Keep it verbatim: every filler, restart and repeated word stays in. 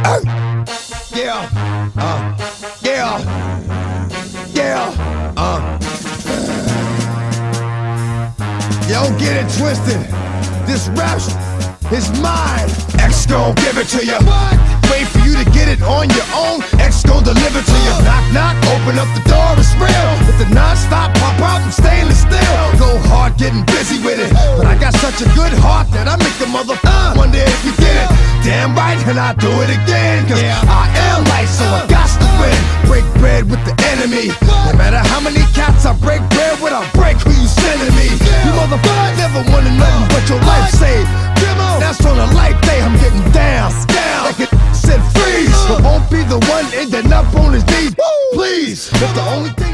Uh, yeah, uh, yeah, yeah, uh. Yo, get it twisted. This rap is mine. X gon' give it to you. What? Wait for you to get it on your own. X gon' deliver to you. Knock, knock, open up the door, it's real. With the non-stop pop out and stainless steel. Go hard, getting busy with it. But I got such a good heart that I make the mother uh, wonder if you get it. Damn right, and I do it again. Cause yeah. I am light, so I got to win. Break bread with the enemy. No matter how many cats I break bread with, I'll break who you sending me. You motherfuckers never wanted nothing but your life saved. That's on a life day, I'm getting down, down. Like it said freeze, but won't be the one ending up on his knees. Please, if the only thing